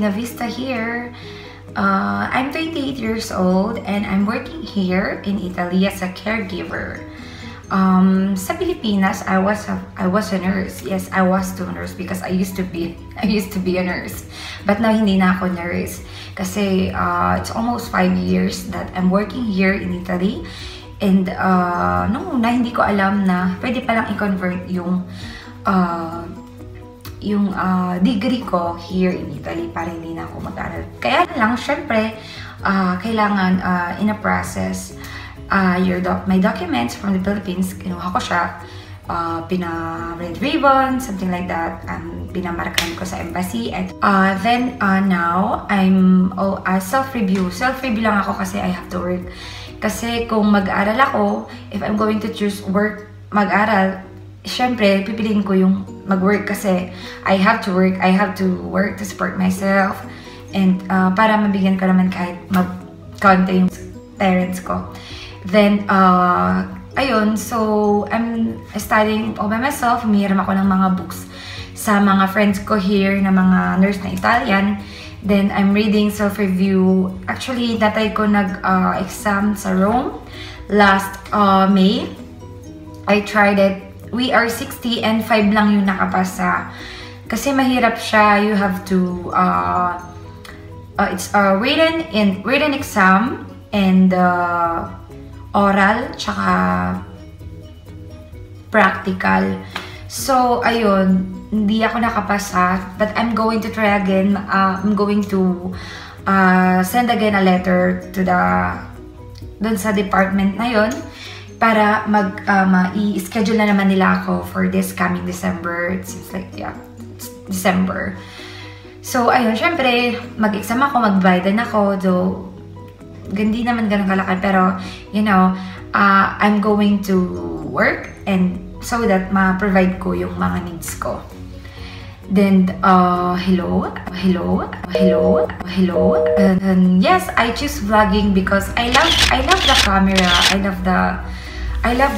Buena Vista here. I'm 28 years old and I'm working here in Italy as a caregiver. Sa Pilipinas, I was a nurse. Yes, I was a nurse because I used to be a nurse. But now hindi na ako nurse kasi it's almost 5 years that I'm working here in Italy. And noong una hindi ko alam na pwede palang i-convert yung degree ko here in Italy para hindi na ako mag-aral. Kaya lang, syempre, kailangan in a process my documents from the Philippines, kinuha ko siya, pina-red ribbon, something like that, pinamarkahan ko sa embassy. And then now, I'm self-review lang ako kasi I have to work. Kasi kung mag-aral ako, if I'm going to choose mag-aral, syempre, pipiliin ko yung mag-work kasi I have to work to support myself, and para mabigyan ko naman kahit mag-konti yung parents ko. Then, ayun, so I'm studying all by myself. Humihiram ako ng mga books sa mga friends ko here na mga nurse na Italian. Then, I'm reading self-review. Actually, natay ko nag-exam sa Rome last May. I tried it. We are 60 and 5 lang yung nakapasa. Kasi mahirap siya. You have to, it's a written exam and oral, tsaka practical. So, ayun, hindi ako nakapasa, but I'm going to try again. I'm going to send again a letter to dun sa department na yun para i-schedule na naman nila ako for this coming December. It seems like, yeah, it's December. So, ayun, syempre, mag-exam ako, mag-Biden ako, though, hindi naman ganun kalaki, pero, you know, I'm going to work and so that ma-provide ko yung mga needs ko. Then, hello. And yes, I choose vlogging because I love the camera. I love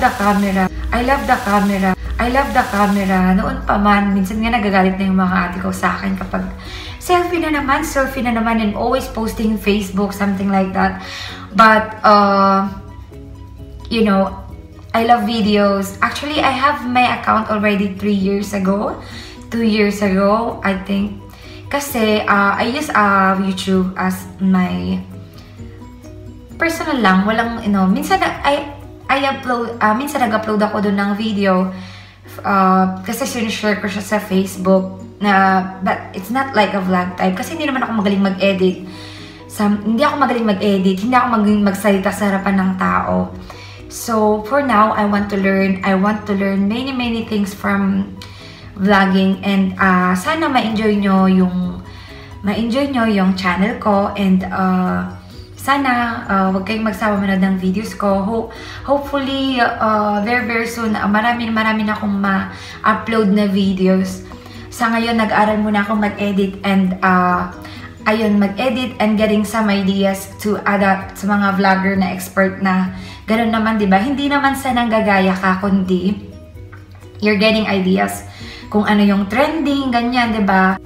the camera. Noon pa man, minsan nga nagagalit na yung mga ate ko sa akin kapag selfie na naman, and always posting Facebook, something like that. But, you know, I love videos. Actually, I have my account already 2 years ago, I think. Kasi, I use YouTube as my personal lang. Walang, you know, minsan minsan nag-upload ako doon ng video kasi sinishare ko siya sa Facebook. But it's not like a vlog type kasi hindi naman ako magaling mag-edit. Hindi ako magaling magsalita sa harapan ng tao. So for now, I want to learn many things from vlogging, and sana ma-enjoy nyo yung channel ko, and sana wag kayong magsawa manood ng videos ko. Hopefully very soon marami na akong ma-upload na videos. Sa ngayon, nag-aral muna akong mag-edit and mag-edit and getting some ideas to adapt sa mga vlogger na expert na gano'n naman, di ba? Hindi naman sa nanggagaya ka, kundi you're getting ideas kung ano yung trending, ganyan, di ba?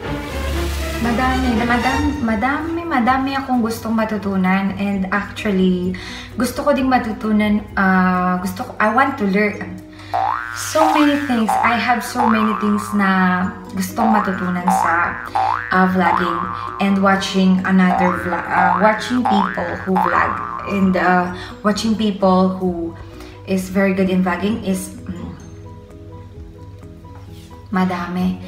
Madami akong gustong matutunan, and actually, gusto ko ding matutunan, I want to learn so many things. I have so many things na gustong matutunan sa vlogging and watching watching people who vlog, and watching people who is very good in vlogging is madami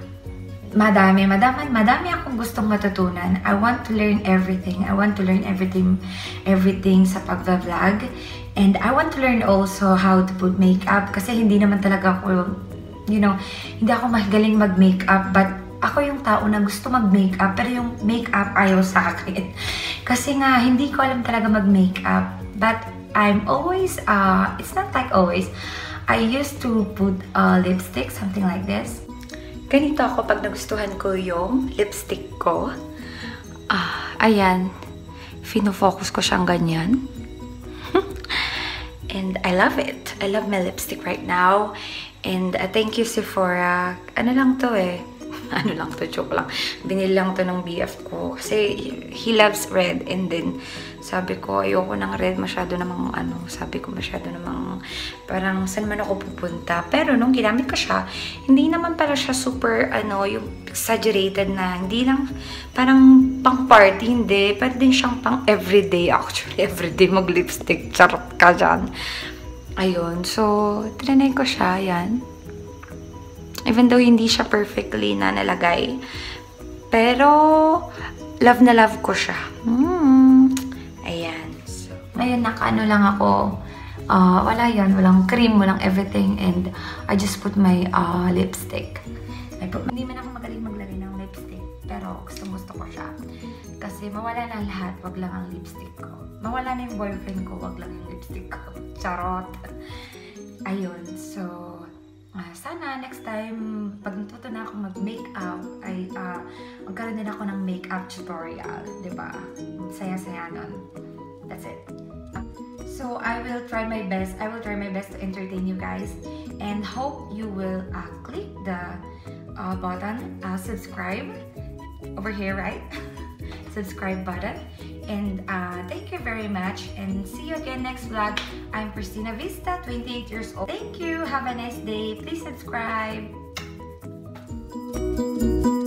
akong gustong matutunan. I want to learn everything. Everything sa pag-vlog. And I want to learn also how to put makeup kasi hindi naman talaga ako, you know, hindi ako magaling mag-makeup, but ako yung tao na gusto mag-makeup pero yung makeup ayaw sa akin. Kasi nga, hindi ko alam talaga mag-makeup. But I'm always, it's not like always, I used to put lipstick, something like this. Ganito ako pag nagustuhan ko yung lipstick ko. Ayan. Fino-focus ko siyang ganyan. And I love it. I love my lipstick right now. And thank you, Sephora. Ano lang to eh. Ano lang to, joke lang. Binili lang to ng BF ko. Kasi he loves red. And then, sabi ko, ayoko ng red. Masyado namang, sabi ko, masyado namang, parang saan man ako pupunta. Pero nung ginamit ko siya, hindi naman pala siya super, yung exaggerated na, hindi lang, parang pang party, hindi. Pero din siyang pang everyday, actually. Everyday mag-lipstick. Charot ka dyan. Ayun. So, trinay ko siya. Yan. Even though hindi siya perfectly na nalagay. Pero, love na love ko siya. Ayan. So, ngayon, nakaano lang ako. Wala yan. Walang cream, walang everything. And I just put my lipstick. Hindi man ako magaling maglagay ng lipstick. Pero gusto ko siya. Kasi mawala na lahat. Wag lang ang lipstick ko. Mawala na yung boyfriend ko. Wag lang yung lipstick ko. Charot. Ayun. So, sana next time, pag natuto na ako mag-makeup, ay magkaroon din ako ng makeup tutorial, diba? Saya-saya nun. That's it. So, I will try my best to entertain you guys, and hope you will click the button, subscribe over here, right? Subscribe button. And thank you very much, and see you again next vlog. I'm Christina Vista, 28 years old. Thank you. Have a nice day. Please subscribe.